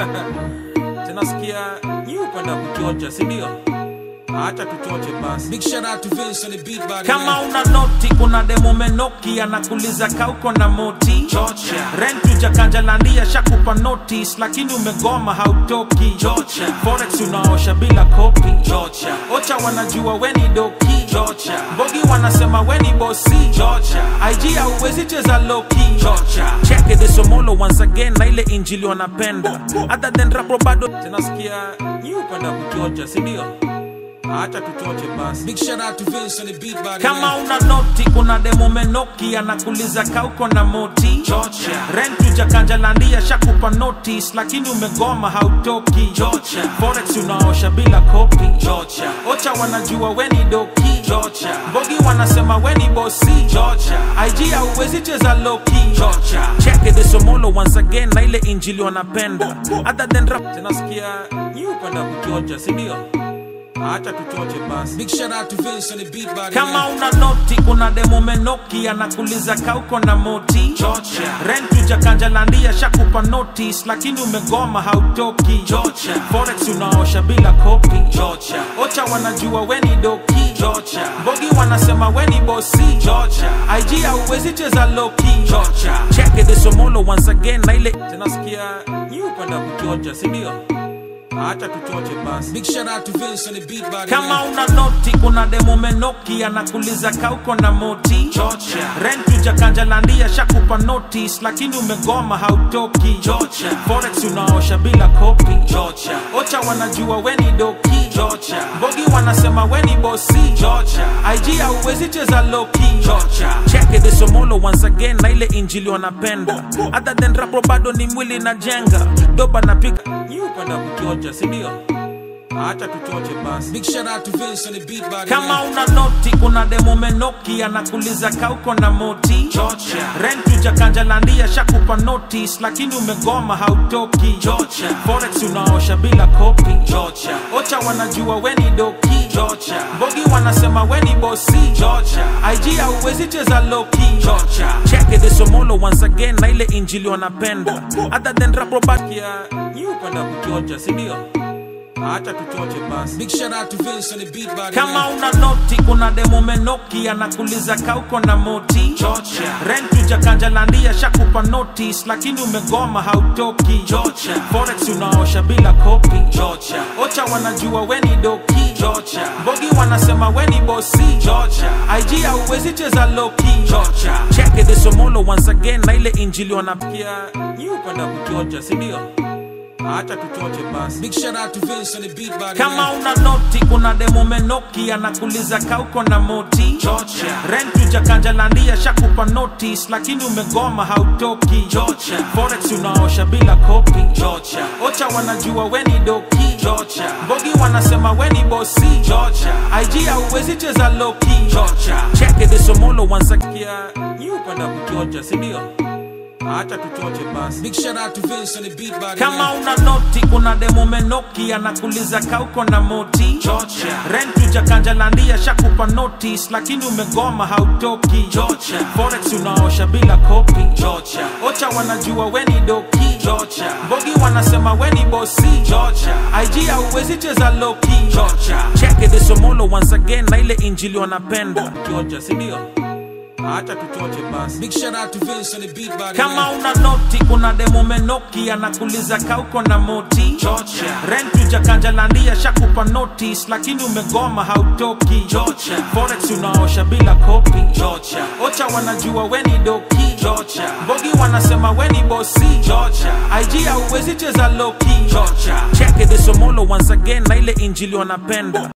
Tenasikia new panda kuchocha, si ndio? Acha tuchoche basi. Big shout out to Vince on the beat by the Kama una noti kuna demo menoki anakuliza kauko na moti Chocha. Rentu jakanjalandia shakupa notice lakini umegoma hautoki Chocha. Forex unaosha bila kopi Chocha. Ocha wanajua weni doki Chocha. Bogi wanasema weni bosi Chocha. IG hauwezi cheza loki Chocha. Check it this omolo once again na ile injili wanapenda other than rap bado tenasikia new panda kuchocha, si ndio? Acha tuchoche basi. Big shout out to Vince on the beat by the Kama una noti kuna demo menoki anakuliza kauko na moti Chocha. Rentu jakanjalandia shakupa notice lakini umegoma hautoki Chocha. Forex unaosha bila kopi Chocha. Ocha wanajua weni doki Chocha. Bogi wanasema weni bosi Chocha. IG hauwezi cheza loki Chocha. Check it this omolo once again na ile injili wanapenda other than rap tenasikia new panda kuchocha, si ndio? Acha tuchoche basi. Big shout out to Vince on the beat by the Kama una noti kuna demo menoki anakuliza kauko na moti Chocha. Rentu jakanjalandia shakupa notice lakini umegoma hautoki Chocha. Forex unaosha bila kopi Chocha. Ocha wanajua weni doki Chocha. Bogi wanasema weni bosi Chocha. IG hauwezi cheza loki Chocha. Check it this omolo once again na ile tenasikia new panda kuchocha, si ndio? Acha tuchoche basi. Big shout out to Vince on the beat by the Kama una noti kuna demo menoki anakuliza kauko na moti Chocha. Rentu jakanjalandia shakupa notice lakini umegoma hautoki Chocha. Forex unaosha bila kopi Chocha. Ocha wanajua weni doki Chocha. Bogi wanasema weni bosi Chocha. IG hauwezi cheza loki Chocha. Check it this omolo once again na ile injili wanapenda other than rap bado ni mwili na jenga doba napika new panda kuchocha, si ndio? Acha tuchoche basi. Big shout out to Vince on the beat by the Kama una noti kuna demo menoki anakuliza kauko na moti Chocha. Rentu jakanjalandia shakupa notice lakini umegoma hautoki Chocha. Forex unaosha bila kopi Chocha. Ocha wanajua weni doki Chocha. Bogi wanasema weni bosi Chocha. IG hauwezi cheza loki Chocha. Check it this omolo once again na ile injili wanapenda other than rap bakia new panda kuchocha, si ndio? Acha tuchoche basi. Big shout out to Vince on the beat by the Kama una noti kuna demo menoki anakuliza kauko na moti Chocha. Rentu jakanjalandia shakupa notice lakini umegoma hautoki Chocha. Forex unaosha bila kopi Chocha. Ocha wanajua weni doki Chocha. Bogi wanasema weni bosi Chocha. IG hauwezi cheza loki Chocha. Check it this omolo once again na ile injili wanapikia new panda kuchocha, si ndio? Acha tuchoche basi. Big shout out to Vince on the beat by the Kama una noti kuna demo menoki anakuliza kauko na moti Chocha. Rentu jakanjalandia shakupa notice lakini umegoma hautoki Chocha. Forex unaosha bila kopi Chocha. Ocha wanajua weni doki Chocha. Bogi wanasema weni bosi Chocha. IG hauwezi cheza loki Chocha. Check it this omolo once again new panda kuchocha, si ndio? Acha tuchoche basi. Big shout out to Vince on the beat by the Kama una noti kuna demo menoki anakuliza kauko na moti Chocha. Rentu jakanjalandia shakupa notice lakini umegoma hautoki Chocha. Forex unaosha bila kopi Chocha. Ocha wanajua weni doki Chocha. Bogi wanasema weni bosi Chocha. IG hauwezi cheza loki Chocha. Check it this omolo once again na ile injili wanapenda Chocha, si ndio? Acha tuchoche basi. Big shout out to Vince on the beat by the Kama una noti kuna demo menoki anakuliza kauko na moti Chocha. Rentu jakanjalandia shakupa notice lakini umegoma hautoki Chocha. Forex unaosha bila kopi Chocha. Ocha wanajua weni doki Chocha. Bogi wanasema weni bosi Chocha. IG hauwezi cheza loki Chocha. Check it this omolo once again na ile injili wanapenda